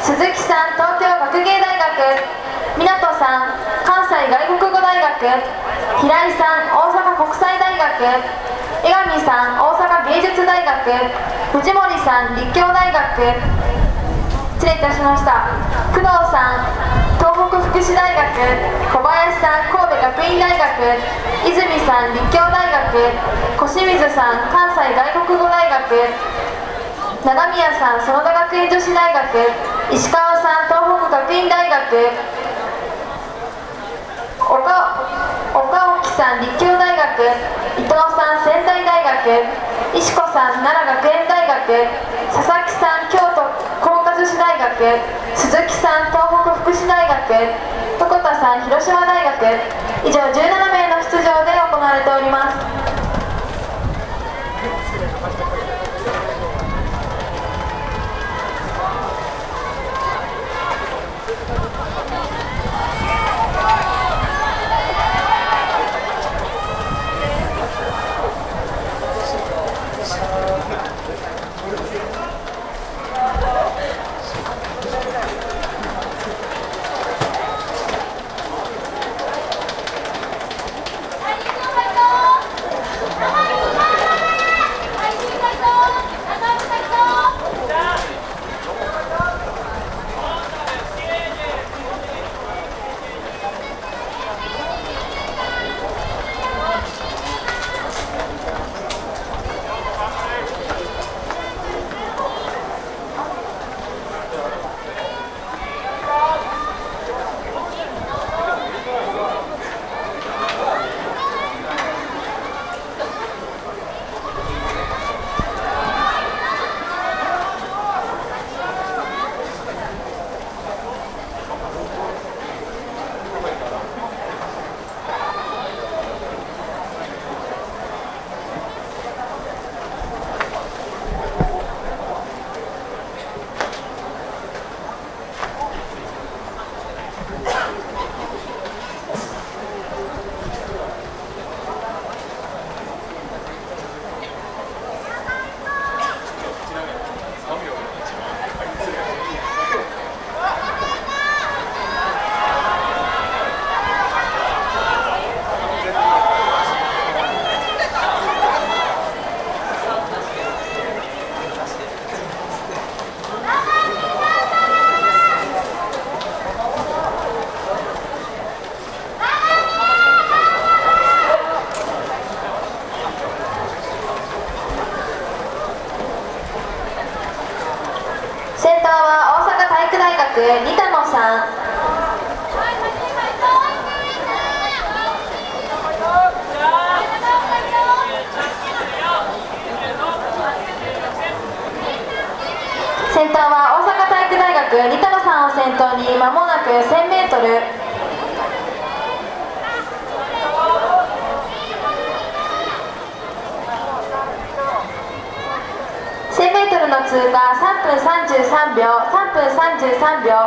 鈴木さん、東京学芸大学。湊さん、関西外国語大学。平井さん、大阪国際大学。江上さん、大阪芸術大学。藤森さん、立教大学。失礼いたしました。工藤さん、東北福祉大学。小林さん、神戸学院大学。泉さん、立教大学。小清水さん、関西外国語大学。長宮さん、園田学園女子大学。石川さん、東北学院大学。岡沖さん、立教大学。伊藤さん、仙台大学。石子さん、奈良学園大学。佐々木さん、京都工科女子大学。鈴木さん、東北福祉大学。床田さん、広島大学。以上17名の出場で行われております。二田野さん。先頭は大阪体育大学二田野さんを先頭に間もなく 1000m。1000m の通過3分33秒、3分33秒。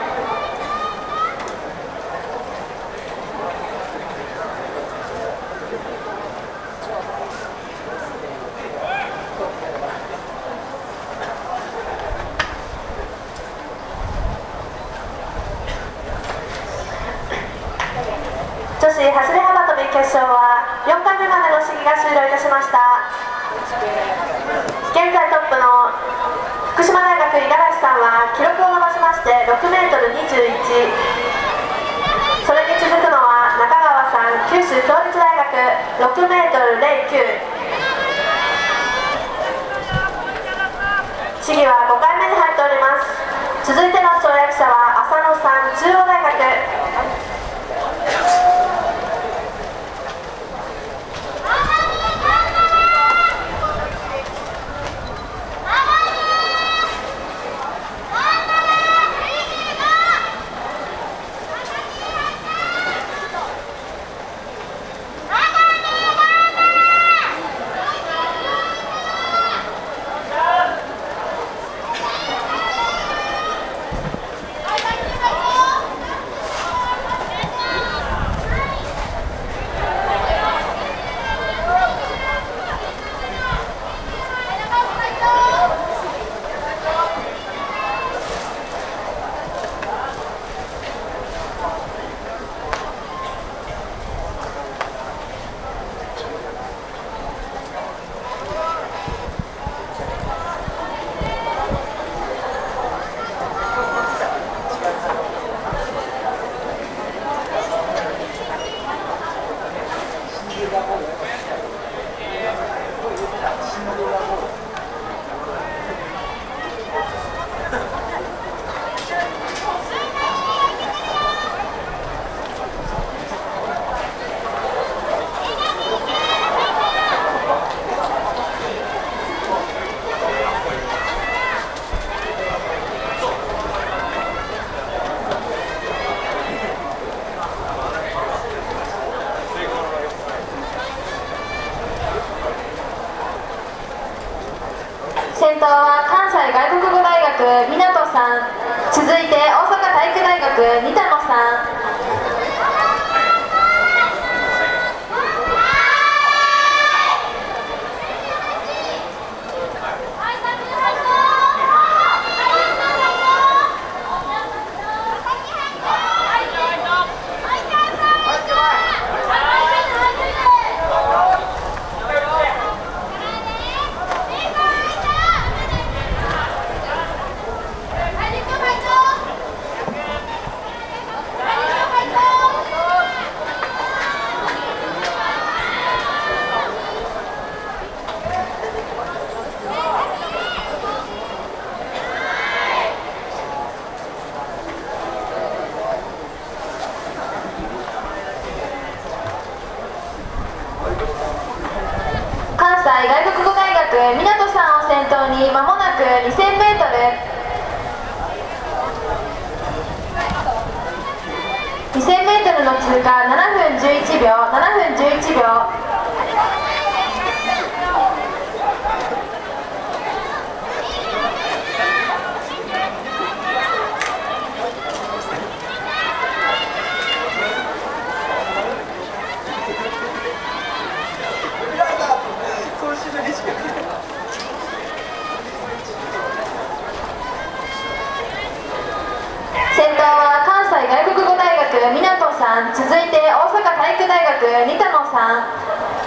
女子走り幅跳び決勝は4回目までの試技が終了いたしました。現在トップの福島大学五十嵐さんは記録を伸ばしまして 6m21。 それに続くのは中川さん、九州共立大学 6m09。 試技は5回目に入っております。続いての跳躍者は浅野さん、中央大学。 先頭は関西外国語大学湊さん、続いて大阪体育大学仁田野さん。関西外国語大学湊さんを先頭にまもなく 2000m。2000m の通過7分11秒、7分11秒。先頭は関西外国語大学湊さん、続いて大阪体育大学仁田野さん。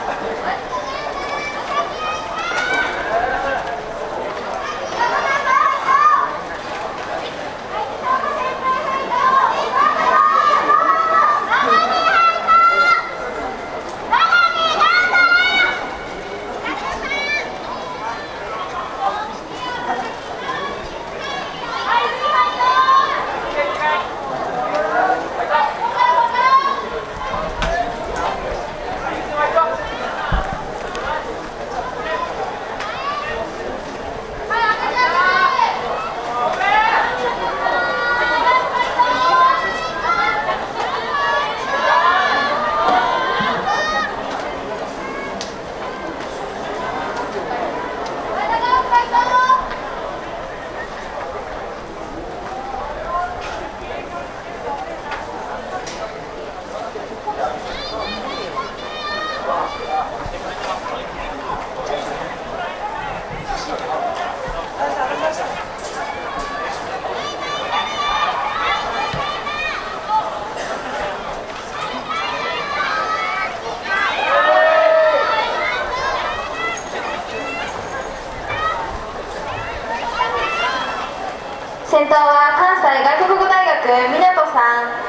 先頭は関西外国語大学湊さん。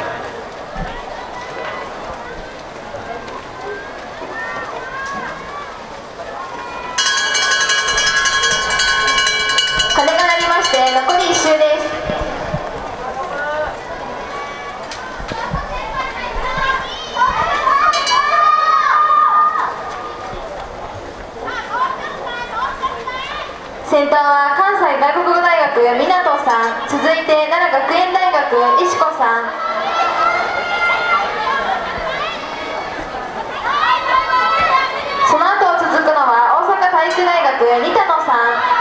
鐘が鳴りまして残り1周です。先頭は関西外国語大学湊さん、続いて奈良学園大学石子さん。その後続くのは大阪体育大学仁田野さん。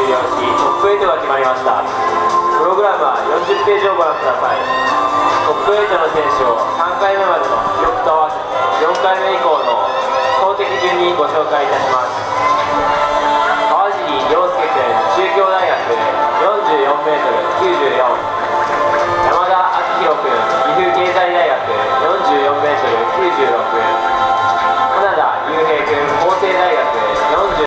了し、トップ8が決まりました。プログラムは40ページをご覧ください。トップ8の選手を3回目までの記録と合わせて4回目以降の投擲順にご紹介いたします。川尻陽介君、中京大学 44m96